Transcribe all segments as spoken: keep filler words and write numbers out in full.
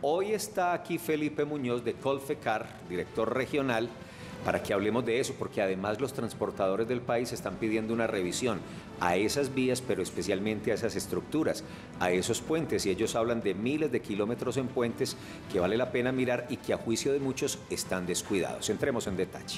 Hoy está aquí Felipe Muñoz de Colfecar, director regional, para que hablemos de eso, porque además los transportadores del país están pidiendo una revisión a esas vías, pero especialmente a esas estructuras, a esos puentes, y ellos hablan de miles de kilómetros en puentes que vale la pena mirar y que a juicio de muchos están descuidados. Entremos en detalle.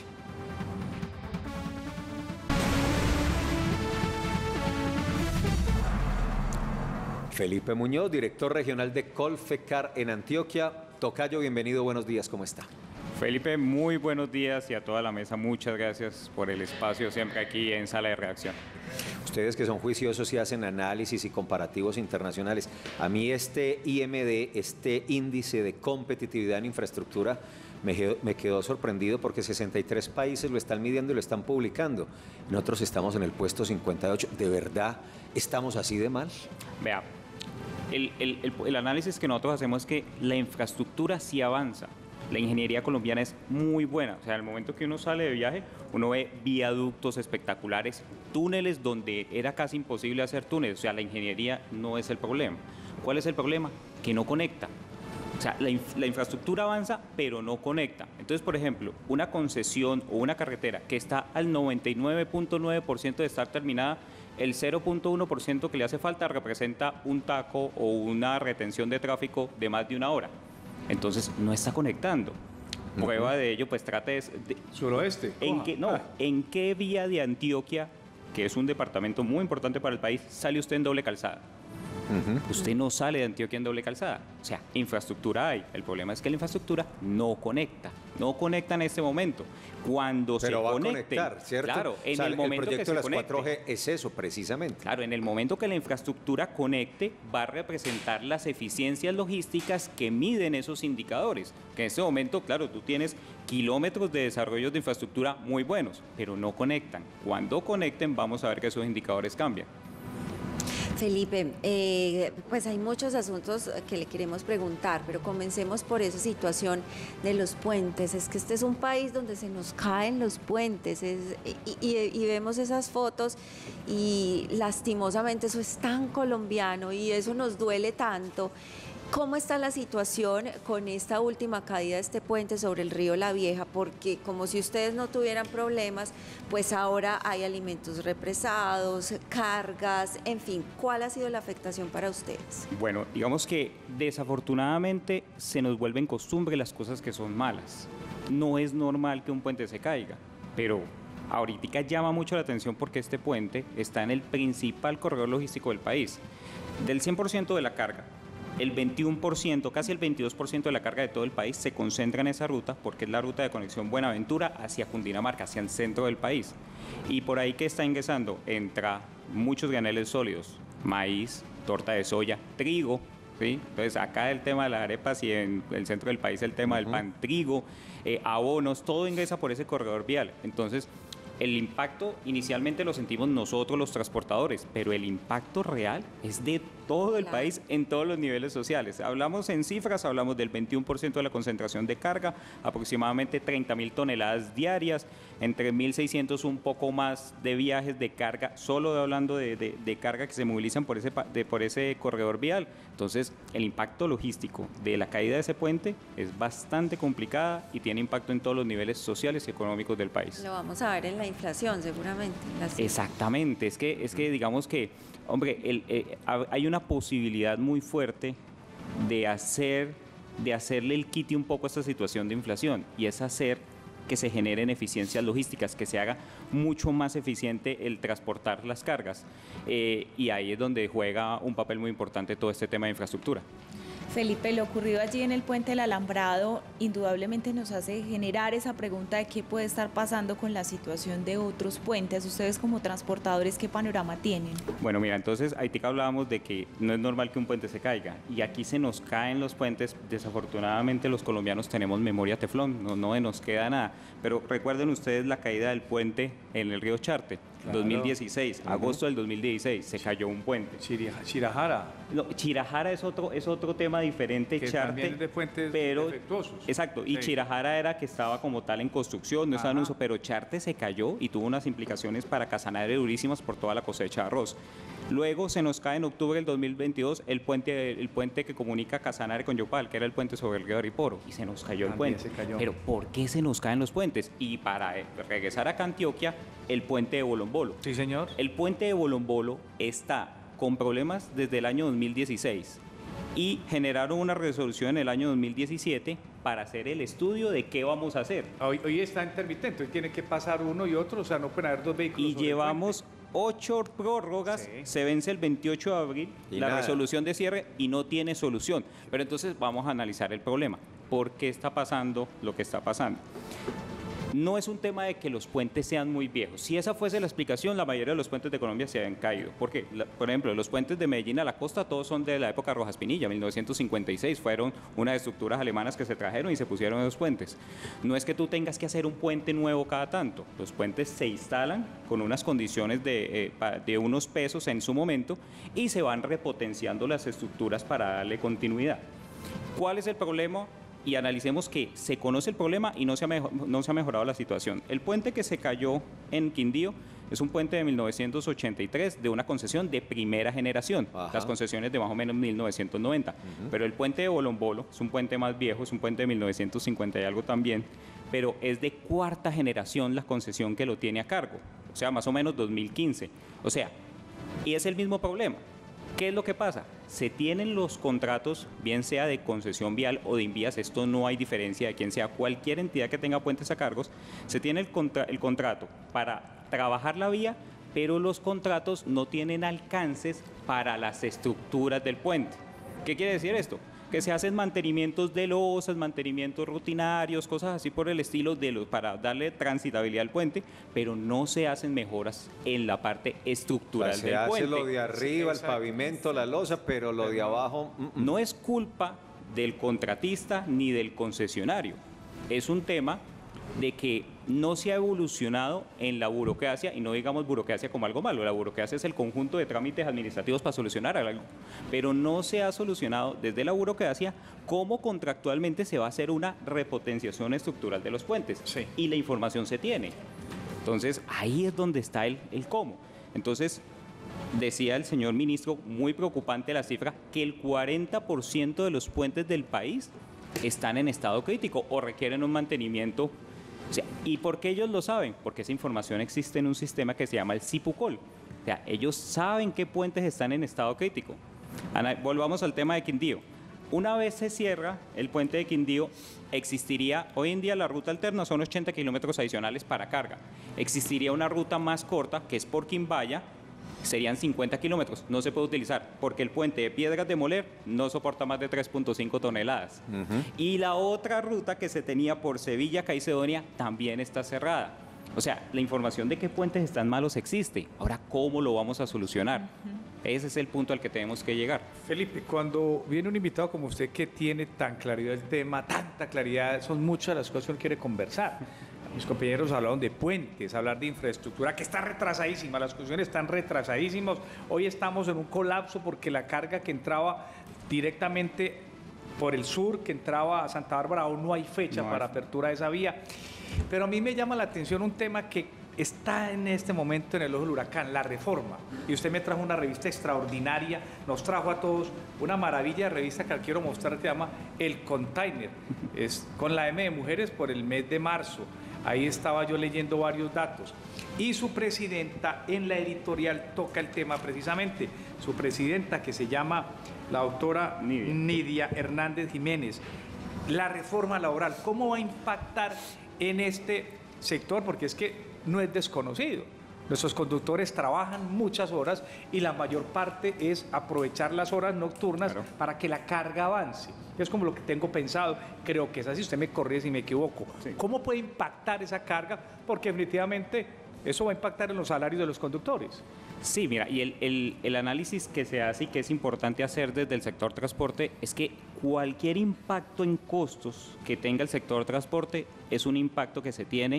Felipe Muñoz, director regional de Colfecar en Antioquia. Tocayo, bienvenido, buenos días, ¿cómo está? Felipe, muy buenos días y a toda la mesa, muchas gracias por el espacio siempre aquí en Sala de Redacción. Ustedes que son juiciosos y hacen análisis y comparativos internacionales, a mí este I M D, este índice de competitividad en infraestructura, me quedó, me quedó sorprendido porque sesenta y tres países lo están midiendo y lo están publicando. Nosotros estamos en el puesto cincuenta y ocho. ¿De verdad estamos así de mal? Vea, el, el, el, el análisis que nosotros hacemos es que la infraestructura sí avanza. La ingeniería colombiana es muy buena, o sea, al momento que uno sale de viaje, uno ve viaductos espectaculares, túneles donde era casi imposible hacer túneles, o sea, la ingeniería no es el problema. ¿Cuál es el problema? Que no conecta. O sea, la, inf la infraestructura avanza, pero no conecta. Entonces, por ejemplo, una concesión o una carretera que está al noventa y nueve punto nueve por ciento de estar terminada, el cero punto uno por ciento que le hace falta representa un taco o una retención de tráfico de más de una hora. Entonces no está conectando. Prueba uh-huh. de ello, pues trate de... de Suroeste. ¿En qué, no, ¿en qué vía de Antioquia, que es un departamento muy importante para el país, sale usted en doble calzada? Uh-huh. Usted no sale de Antioquia en doble calzada. O sea, infraestructura hay. El problema es que la infraestructura no conecta. No conecta en este momento. Cuando Pero se va conecte, a conectar, ¿cierto? Claro, en o sea, el momento el proyecto que se de las conecte, cuatro G es eso, precisamente. Claro, en el momento que la infraestructura conecte, va a representar las eficiencias logísticas que miden esos indicadores. Que en este momento, claro, tú tienes kilómetros de desarrollos de infraestructura muy buenos, pero no conectan. Cuando conecten, vamos a ver que esos indicadores cambian. Felipe, eh, pues hay muchos asuntos que le queremos preguntar, pero comencemos por esa situación de los puentes. Es que este es un país donde se nos caen los puentes es, y, y, y vemos esas fotos y lastimosamente eso es tan colombiano y eso nos duele tanto. ¿Cómo está la situación con esta última caída de este puente sobre el río La Vieja? Porque como si ustedes no tuvieran problemas, pues ahora hay alimentos represados, cargas, en fin, ¿cuál ha sido la afectación para ustedes? Bueno, digamos que desafortunadamente se nos vuelven costumbre las cosas que son malas. No es normal que un puente se caiga, pero ahorita llama mucho la atención porque este puente está en el principal corredor logístico del país. Del cien por ciento de la carga, el veintiuno por ciento, casi el veintidós por ciento de la carga de todo el país se concentra en esa ruta porque es la ruta de conexión Buenaventura hacia Cundinamarca, hacia el centro del país. Y por ahí que está ingresando entra muchos graneles sólidos, maíz, torta de soya, trigo, ¿sí? Entonces acá el tema de las arepas y en el centro del país el tema uh-huh. del pan, trigo, eh, abonos, todo ingresa por ese corredor vial. Entonces, el impacto inicialmente lo sentimos nosotros los transportadores, pero el impacto real es de todo el claro. país en todos los niveles sociales. Hablamos en cifras, hablamos del veintiuno por ciento de la concentración de carga, aproximadamente treinta mil toneladas diarias, entre mil seiscientos un poco más de viajes de carga, solo hablando de, de, de carga que se movilizan por ese, de, por ese corredor vial. Entonces, el impacto logístico de la caída de ese puente es bastante complicada y tiene impacto en todos los niveles sociales y económicos del país. Lo vamos a ver en la inflación seguramente. Las... Exactamente, es que, es que digamos que, hombre, el, eh, hay una posibilidad muy fuerte de, hacer, de hacerle el quite un poco a esta situación de inflación y es hacer que se generen eficiencias logísticas, que se haga mucho más eficiente el transportar las cargas eh, y ahí es donde juega un papel muy importante todo este tema de infraestructura. Felipe, lo ocurrido allí en el puente del Alambrado indudablemente nos hace generar esa pregunta de qué puede estar pasando con la situación de otros puentes. Ustedes como transportadores, ¿qué panorama tienen? Bueno, mira, entonces ahí hablábamos de que no es normal que un puente se caiga y aquí se nos caen los puentes. Desafortunadamente los colombianos tenemos memoria teflón, no, no nos queda nada. Pero recuerden ustedes la caída del puente en el río Charte, claro. dos mil dieciséis, uh-huh. agosto del dos mil dieciséis, se cayó un puente. Chirajara. No, Chirajara es otro, es otro tema diferente, Que Charte, también es de puentes pero, defectuosos. exacto, y Sí. Chirajara era que estaba como tal en construcción, no estaba en Ajá. uso, pero Charte se cayó y tuvo unas implicaciones para Casanare durísimas por toda la cosecha de arroz. Luego se nos cae en octubre del dos mil veintidós el puente, el puente que comunica Casanare con Yopal, que era el puente sobre el río Riporo, y se nos cayó el También puente. se cayó. Pero ¿por qué se nos caen los puentes? Y para eh, regresar acá a Antioquia, el puente de Bolombolo. Sí, señor. El puente de Bolombolo está con problemas desde el año dos mil dieciséis y generaron una resolución en el año dos mil diecisiete para hacer el estudio de qué vamos a hacer. Hoy, hoy está intermitente, hoy tiene que pasar uno y otro, o sea, no pueden haber dos vehículos. Y sobre el llevamos ocho prórrogas, Sí. se vence el veintiocho de abril, Y la nada. resolución de cierre y no tiene solución. Pero entonces vamos a analizar el problema. ¿Por qué está pasando lo que está pasando? No es un tema de que los puentes sean muy viejos. Si esa fuese la explicación, la mayoría de los puentes de Colombia se habían caído. Porque, la- por ejemplo, los puentes de Medellín a la costa, todos son de la época Rojas Pinilla, mil novecientos cincuenta y seis. Fueron unas estructuras alemanas que se trajeron y se pusieron esos puentes. No es que tú tengas que hacer un puente nuevo cada tanto. Los puentes se instalan con unas condiciones de, eh, pa- de unos pesos en su momento y se van repotenciando las estructuras para darle continuidad. ¿Cuál es el problema? Y analicemos que se conoce el problema y no se, ha mejo- no se ha mejorado la situación. El puente que se cayó en Quindío es un puente de mil novecientos ochenta y tres de una concesión de primera generación, Ajá. las concesiones de más o menos mil novecientos noventa. Pero el puente de Bolombolo es un puente más viejo, es un puente de mil novecientos cincuenta y algo también, pero es de cuarta generación la concesión que lo tiene a cargo, o sea, más o menos dos mil quince. O sea, y es el mismo problema. ¿Qué es lo que pasa? Se tienen los contratos, bien sea de concesión vial o de invías, esto no hay diferencia de quién sea, cualquier entidad que tenga puentes a cargos, se tiene el, contra- el contrato para trabajar la vía, pero los contratos no tienen alcances para las estructuras del puente. ¿Qué quiere decir esto? Que se hacen mantenimientos de losas, mantenimientos rutinarios, cosas así por el estilo de los, para darle transitabilidad al puente, pero no se hacen mejoras en la parte O estructural sea, se del hace puente. lo de arriba, el exacto. pavimento, la losa, pero lo de abajo... mm, mm. No es culpa del contratista ni del concesionario. Es un tema de que no se ha evolucionado en la burocracia, y no digamos burocracia como algo malo, la burocracia es el conjunto de trámites administrativos para solucionar algo, pero no se ha solucionado desde la burocracia cómo contractualmente se va a hacer una repotenciación estructural de los puentes. Sí. Y la información se tiene. Entonces, ahí es donde está el, el cómo. Entonces, decía el señor ministro, muy preocupante la cifra, que el cuarenta por ciento de los puentes del país están en estado crítico o requieren un mantenimiento. O sea, ¿y por qué ellos lo saben? Porque esa información existe en un sistema que se llama el CIPUCOL. O sea, ellos saben qué puentes están en estado crítico. Ana, volvamos al tema de Quindío. Una vez se cierra el puente de Quindío, existiría, hoy en día la ruta alterna son ochenta kilómetros adicionales para carga. Existiría una ruta más corta, que es por Quimbaya, serían cincuenta kilómetros. No se puede utilizar porque el puente de Piedras de Moler no soporta más de tres punto cinco toneladas. Y la otra ruta que se tenía por Sevilla, Caicedonia, también está cerrada. O sea, la información de qué puentes están malos existe. Ahora, ¿cómo lo vamos a solucionar? Ese es el punto al que tenemos que llegar. Felipe, cuando viene un invitado como usted que tiene tan claridad el tema, tanta claridad, son muchas las cosas que uno quiere conversar. Mis compañeros hablaron de puentes, hablar de infraestructura que está retrasadísima, las construcciones están retrasadísimas. Hoy estamos en un colapso porque la carga que entraba directamente por el sur, que entraba a Santa Bárbara, aún no hay fecha No hay. para apertura de esa vía. Pero a mí me llama la atención un tema que está en este momento en el ojo del huracán, la reforma. Y usted me trajo una revista extraordinaria, nos trajo a todos una maravilla de revista que quiero mostrar, se llama El Container. Es con la M de mujeres por el mes de marzo. Ahí estaba yo leyendo varios datos. Y su presidenta en la editorial toca el tema precisamente. Su presidenta, que se llama la doctora Nidia. Nidia Hernández Jiménez. La reforma laboral, ¿cómo va a impactar en este sector? Porque es que no es desconocido. Nuestros conductores trabajan muchas horas y la mayor parte es aprovechar las horas nocturnas Claro. para que la carga avance. Es como lo que tengo pensado, creo que es así, usted me corrige si me equivoco. Sí. ¿Cómo puede impactar esa carga? Porque definitivamente eso va a impactar en los salarios de los conductores. Sí, mira, y el, el- el análisis que se hace y que es importante hacer desde el sector transporte es que cualquier impacto en costos que tenga el sector transporte es un impacto que se tiene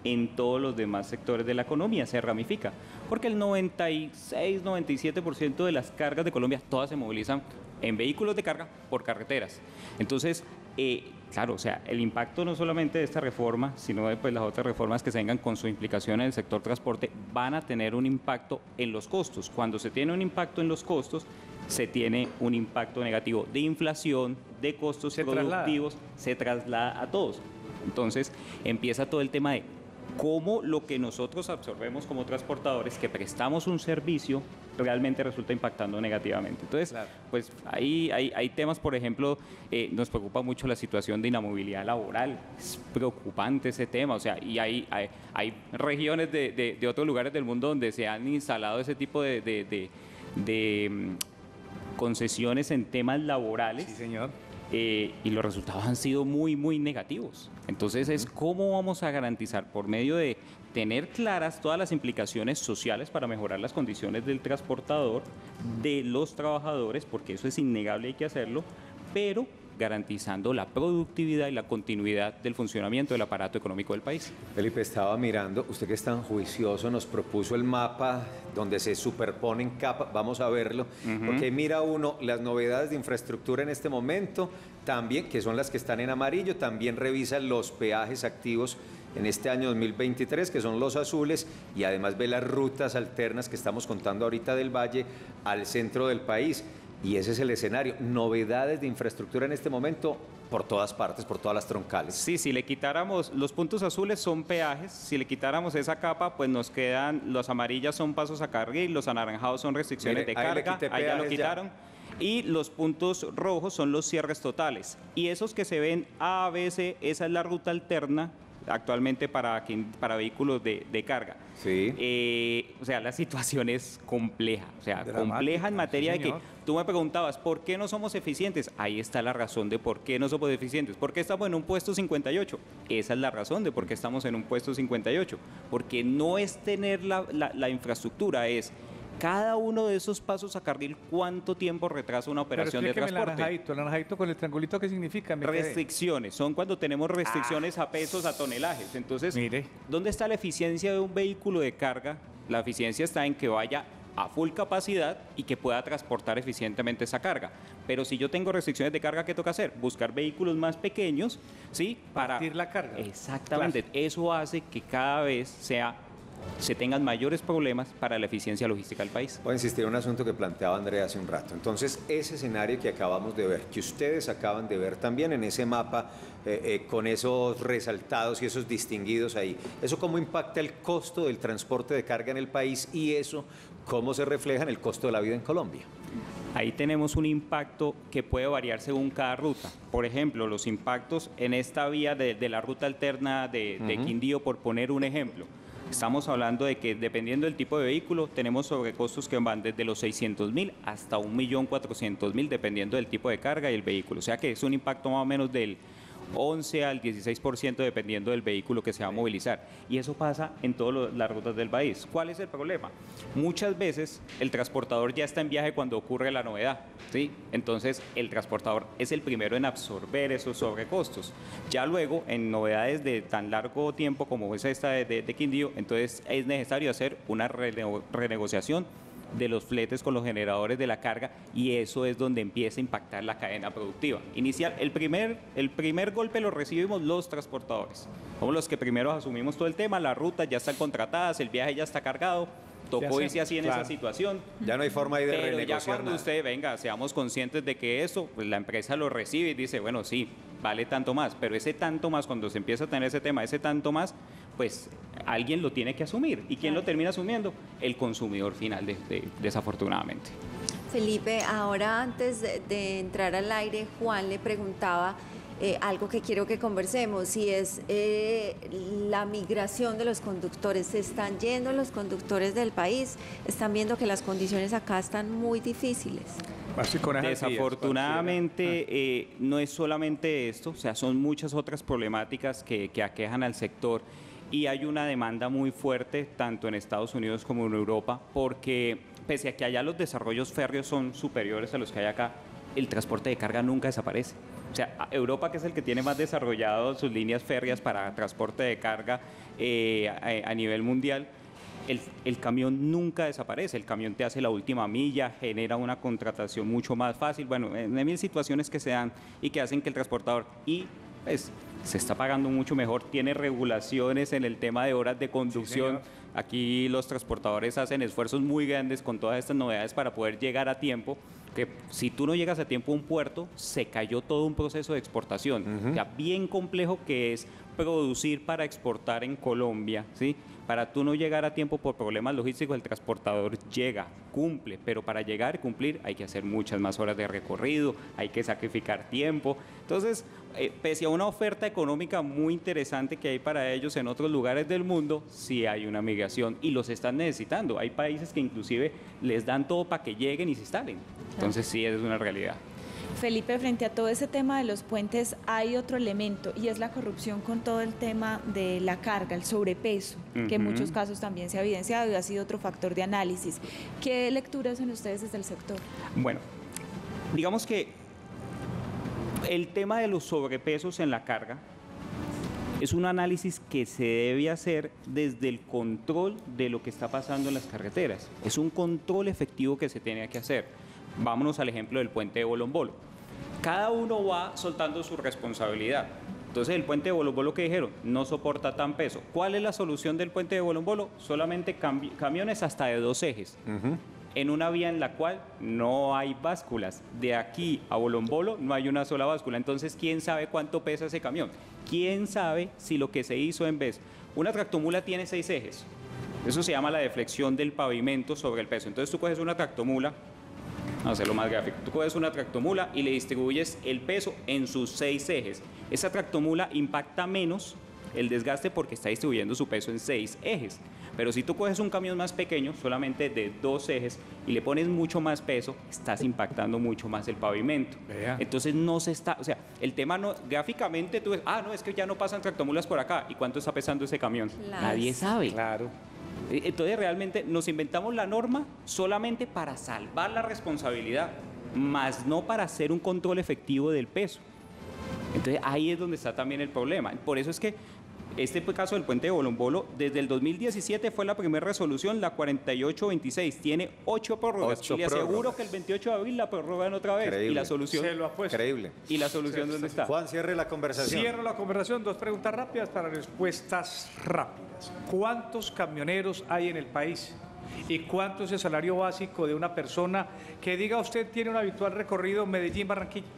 en todos los demás sectores de la economía, se ramifica, porque el noventa y seis, noventa y siete por ciento de las cargas de Colombia todas se movilizan en vehículos de carga por carreteras. Entonces, eh, claro, o sea, el impacto no solamente de esta reforma, sino de pues, las otras reformas que se vengan con su implicación en el sector transporte, van a tener un impacto en los costos. Cuando se tiene un impacto en los costos, se tiene un impacto negativo de inflación, de costos se productivos, traslada. se traslada a todos. Entonces, empieza todo el tema de cómo lo que nosotros absorbemos como transportadores, que prestamos un servicio, realmente resulta impactando negativamente. Entonces, Claro. pues ahí hay, hay temas, por ejemplo, eh, nos preocupa mucho la situación de inamovilidad laboral, es preocupante ese tema, o sea, y hay, hay, hay regiones de, de, de otros lugares del mundo donde se han instalado ese tipo de, de, de, de mm, concesiones en temas laborales. Sí, señor. Eh, y los resultados han sido muy, muy negativos. Entonces es cómo vamos a garantizar por medio de tener claras todas las implicaciones sociales para mejorar las condiciones del transportador, de los trabajadores, porque eso es innegable, hay que hacerlo, pero garantizando la productividad y la continuidad del funcionamiento del aparato económico del país. Felipe, estaba mirando, usted que es tan juicioso, nos propuso el mapa donde se superponen capas, vamos a verlo, uh-huh. porque mira uno las novedades de infraestructura en este momento, también, que son las que están en amarillo, también revisa los peajes activos en este año dos mil veintitrés, que son los azules, y además ve las rutas alternas que estamos contando ahorita del Valle al centro del país. Y ese es el escenario. Novedades de infraestructura en este momento por todas partes, por todas las troncales. Sí, si le quitáramos, los puntos azules son peajes, si le quitáramos esa capa, pues nos quedan, los amarillas son pasos a carril, los anaranjados son restricciones Mire, de ahí carga, ahí ya lo quitaron. Ya. Y los puntos rojos son los cierres totales. Y esos que se ven A, B, C, esa es la ruta alterna actualmente para, para vehículos de, de carga. Sí. Eh, o sea, la situación es compleja, o sea, Dramática, compleja en materia sí, de que señor. tú me preguntabas, ¿por qué no somos eficientes? Ahí está la razón de por qué no somos eficientes. ¿Por qué estamos en un puesto cincuenta y ocho? Esa es la razón de por qué estamos en un puesto cincuenta y ocho. Porque no es tener la, la, la infraestructura, es cada uno de esos pasos a carril, ¿cuánto tiempo retrasa una operación de transporte? El naranjadito, el naranjadito con el triangulito, ¿qué significa? Me restricciones, quedé. Son cuando tenemos restricciones ah. a pesos, a tonelajes. Entonces, Mire. ¿dónde está la eficiencia de un vehículo de carga? La eficiencia está en que vaya a full capacidad y que pueda transportar eficientemente esa carga. Pero si yo tengo restricciones de carga, ¿qué toca hacer? Buscar vehículos más pequeños, ¿sí? Para partir la carga. Exactamente. Claro. Eso hace que cada vez sea se tengan mayores problemas para la eficiencia logística del país. Voy a insistir en un asunto que planteaba Andrea hace un rato. Entonces, ese escenario que acabamos de ver, que ustedes acaban de ver también en ese mapa, eh, eh, con esos resaltados y esos distinguidos ahí, ¿eso cómo impacta el costo del transporte de carga en el país y eso cómo se refleja en el costo de la vida en Colombia? Ahí tenemos un impacto que puede variar según cada ruta. Por ejemplo, los impactos en esta vía de, de la ruta alterna de, de uh-huh. Quindío, por poner un ejemplo. Estamos hablando de que dependiendo del tipo de vehículo tenemos sobrecostos que van desde los seiscientos mil hasta un millón cuatrocientos mil dependiendo del tipo de carga y el vehículo. O sea que es un impacto más o menos del once al dieciséis por ciento dependiendo del vehículo que se va a movilizar. Y eso pasa en todas las rutas del país. ¿Cuál es el problema? Muchas veces el transportador ya está en viaje cuando ocurre la novedad, ¿sí? Entonces el transportador es el primero en absorber esos sobrecostos. Ya luego, en novedades de tan largo tiempo como es esta de, de, de Quindío, entonces es necesario hacer una rene- renegociación de los fletes con los generadores de la carga y eso es donde empieza a impactar la cadena productiva. Inicial, el primer, el primer golpe lo recibimos los transportadores. Somos los que primero asumimos todo el tema, las rutas ya están contratadas, el viaje ya está cargado, tocó irse así en claro. esa situación. Ya no hay forma ahí de pero renegociar ya cuando nada. usted venga, seamos conscientes de que eso, pues la empresa lo recibe y dice, bueno, sí, vale tanto más, pero ese tanto más, cuando se empieza a tener ese tema, ese tanto más, pues alguien lo tiene que asumir. ¿Y quién lo termina asumiendo? El consumidor final, de, de, desafortunadamente. Felipe, ahora antes de, de entrar al aire, Juan le preguntaba eh, algo que quiero que conversemos, y es eh, la migración de los conductores. ¿Se están yendo los conductores del país? ¿Están viendo que las condiciones acá están muy difíciles? Desafortunadamente eh, no es solamente esto, o sea, son muchas otras problemáticas que, que aquejan al sector y hay una demanda muy fuerte tanto en Estados Unidos como en Europa porque pese a que allá los desarrollos férreos son superiores a los que hay acá, el transporte de carga nunca desaparece. O O sea, Europa, que es el que tiene más desarrollado sus líneas férreas para transporte de carga eh, a, a nivel mundial, el, el camión nunca desaparece. El camión te hace la última milla, genera una contratación mucho más fácil. Bueno, hay mil situaciones que se dan y que hacen que el transportador, y pues se está pagando mucho mejor, tiene regulaciones en el tema de horas de conducción. Sí, aquí los transportadores hacen esfuerzos muy grandes con todas estas novedades para poder llegar a tiempo, que si tú no llegas a tiempo a un puerto, se cayó todo un proceso de exportación. Uh-huh. O sea, bien complejo que es producir para exportar en Colombia, ¿sí? Para tú no llegar a tiempo por problemas logísticos, el transportador llega, cumple, pero para llegar y cumplir hay que hacer muchas más horas de recorrido, hay que sacrificar tiempo. Entonces, eh, pese a una oferta económica muy interesante que hay para ellos en otros lugares del mundo, sí hay una migración y los están necesitando. Hay países que inclusive les dan todo para que lleguen y se instalen. Entonces, sí, es una realidad. Felipe, frente a todo ese tema de los puentes hay otro elemento y es la corrupción con todo el tema de la carga, el sobrepeso, uh-huh. que en muchos casos también se ha evidenciado y ha sido otro factor de análisis. ¿Qué lecturas hacen ustedes desde el sector? Bueno, digamos que el tema de los sobrepesos en la carga es un análisis que se debe hacer desde el control de lo que está pasando en las carreteras. Es un control efectivo que se tiene que hacer. Vámonos al ejemplo del puente de Bolombolo. Cada uno va soltando su responsabilidad. Entonces el puente de Bolombolo, que dijeron, no soporta tan peso. ¿Cuál es la solución del puente de Bolombolo? Solamente cambi- camiones hasta de dos ejes. Uh-huh. En una vía en la cual no hay básculas. De aquí a Bolombolo no hay una sola báscula. Entonces, ¿quién sabe cuánto pesa ese camión? ¿Quién sabe si lo que se hizo en vez? Una tractomula tiene seis ejes. Eso se llama la deflexión del pavimento sobre el peso. Entonces tú coges una tractomula, vamos a hacerlo más gráfico, tú coges una tractomula y le distribuyes el peso en sus seis ejes. Esa tractomula impacta menos el desgaste porque está distribuyendo su peso en seis ejes. Pero si tú coges un camión más pequeño, solamente de dos ejes, y le pones mucho más peso, estás impactando mucho más el pavimento. Vea. Entonces no se está, o sea, el tema no, gráficamente tú ves, ah, no, es que ya no pasan tractomulas por acá. ¿Y cuánto está pesando ese camión? Claro. Nadie sabe. Claro. Entonces realmente nos inventamos la norma solamente para salvar la responsabilidad, más no para hacer un control efectivo del peso. Entonces ahí es donde está también el problema. Por eso es que este caso del puente de Bolombolo, desde el dos mil diecisiete fue la primera resolución, la cuarenta y ocho veintiséis, tiene ocho prórrogas. Ocho y le aseguro prórrogas. Que el veintiocho de abril la prorrogan otra vez. Increíble. Y la solución. Se lo apuesto. Increíble. ¿Y la solución dónde está? Juan, cierre la conversación. Cierro la conversación. Dos preguntas rápidas para respuestas rápidas. ¿Cuántos camioneros hay en el país? ¿Y cuánto es el salario básico de una persona que diga usted tiene un habitual recorrido Medellín-Barranquilla?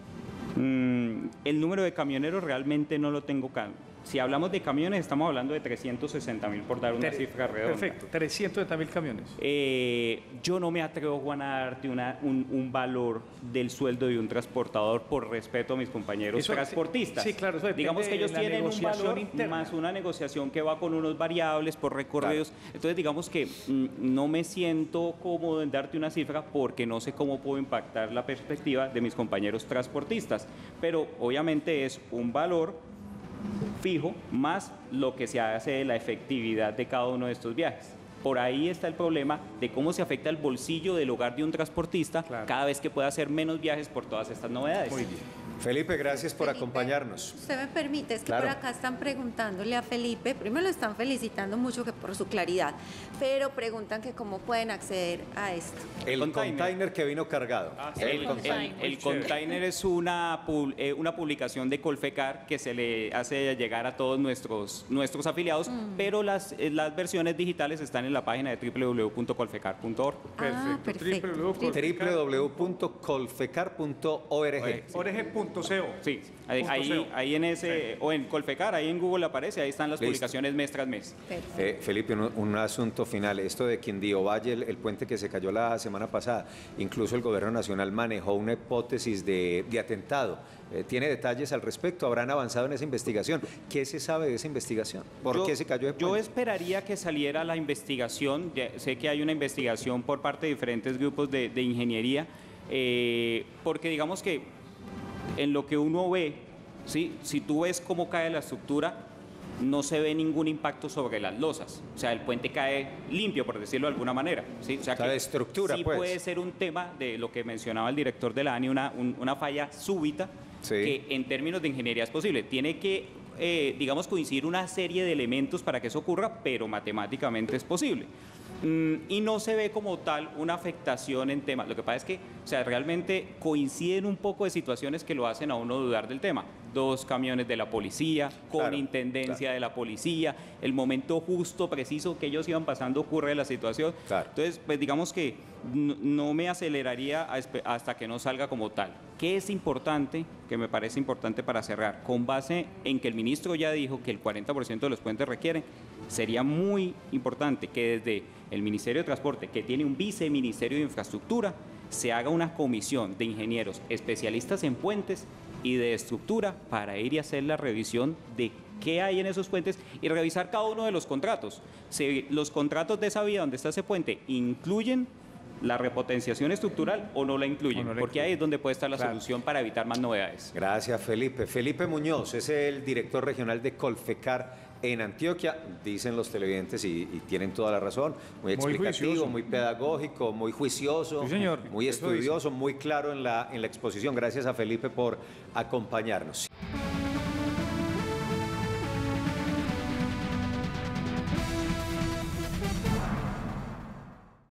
Mm, el número de camioneros realmente no lo tengo claro. Si hablamos de camiones, estamos hablando de trescientos sesenta mil, por dar una Tre- cifra redonda. Perfecto, trescientos sesenta mil camiones. Eh, yo no me atrevo, Juan, a darte una, un, un valor del sueldo de un transportador por respeto a mis compañeros eso, transportistas. Sí, claro, eso digamos que ellos tienen un valor interna. Más una negociación que va con unos variables por recorridos. Claro. Entonces, digamos que mm, no me siento cómodo en darte una cifra porque no sé cómo puedo impactar la perspectiva de mis compañeros transportistas. Pero obviamente es un valor fijo más lo que se hace de la efectividad de cada uno de estos viajes. Por ahí está el problema de cómo se afecta el bolsillo del hogar de un transportista claro. cada vez que pueda hacer menos viajes por todas estas novedades. Muy bien. Felipe, gracias por Felipe, acompañarnos. Usted me permite, es que claro. por acá están preguntándole a Felipe, primero lo están felicitando mucho que por su claridad, pero preguntan que cómo pueden acceder a esto. El container, container que vino cargado. Ah, sí. El, el, container. el, el container es una, eh, una publicación de Colfecar que se le hace llegar a todos nuestros, nuestros afiliados, mm. pero las, las versiones digitales están en la página de doble u doble u doble u punto colfecar punto org. Ah, perfecto. doble u doble u doble u punto colfecar punto org. Sí, ahí, ahí, ahí en ese, sí. o en Colfecar, ahí en Google aparece, ahí están las Listo. publicaciones mes tras mes. Eh, Felipe, un, un asunto final, esto de Quindío Valle, el, el puente que se cayó la semana pasada, incluso el gobierno nacional manejó una hipótesis de, de atentado. Eh, ¿Tiene detalles al respecto? ¿Habrán avanzado en esa investigación? ¿Qué se sabe de esa investigación? ¿Por yo, qué se cayó el puente? Yo esperaría que saliera la investigación, ya, sé que hay una investigación por parte de diferentes grupos de, de ingeniería, eh, porque digamos que en lo que uno ve, ¿sí? Si tú ves cómo cae la estructura, no se ve ningún impacto sobre las losas. O sea, el puente cae limpio, por decirlo de alguna manera. ¿Sí? O sea, que la estructura, sí pues. puede ser un tema de lo que mencionaba el director de la ANI, una, un, una falla súbita, Sí. que en términos de ingeniería es posible. Tiene que, eh, digamos, coincidir una serie de elementos para que eso ocurra, pero matemáticamente es posible. Mm, y no se ve como tal una afectación en temas. Lo que pasa es que, o sea, realmente coinciden un poco de situaciones que lo hacen a uno dudar del tema. Dos camiones de la policía, con Claro, intendencia claro. de la policía, el momento justo, preciso que ellos iban pasando ocurre la situación. Claro. Entonces, pues digamos que no, no me aceleraría a espe- hasta que no salga como tal. ¿Qué es importante, que me parece importante para cerrar? Con base en que el ministro ya dijo que el cuarenta por ciento de los puentes requieren, sería muy importante que desde el Ministerio de Transporte, que tiene un viceministerio de Infraestructura, se haga una comisión de ingenieros especialistas en puentes y de estructura para ir y hacer la revisión de qué hay en esos puentes y revisar cada uno de los contratos. Si los contratos de esa vía donde está ese puente incluyen la repotenciación estructural o no la incluyen, O no la porque ahí incluyen. es donde puede estar la Claro. solución para evitar más novedades. Gracias, Felipe. Felipe Muñoz es el director regional de Colfecar en Antioquia. Dicen los televidentes, y, y tienen toda la razón, muy Muy explicativo, juicioso. muy pedagógico, muy juicioso, Sí, señor. muy Eso estudioso, muy claro en la, en la exposición. Gracias a Felipe por acompañarnos.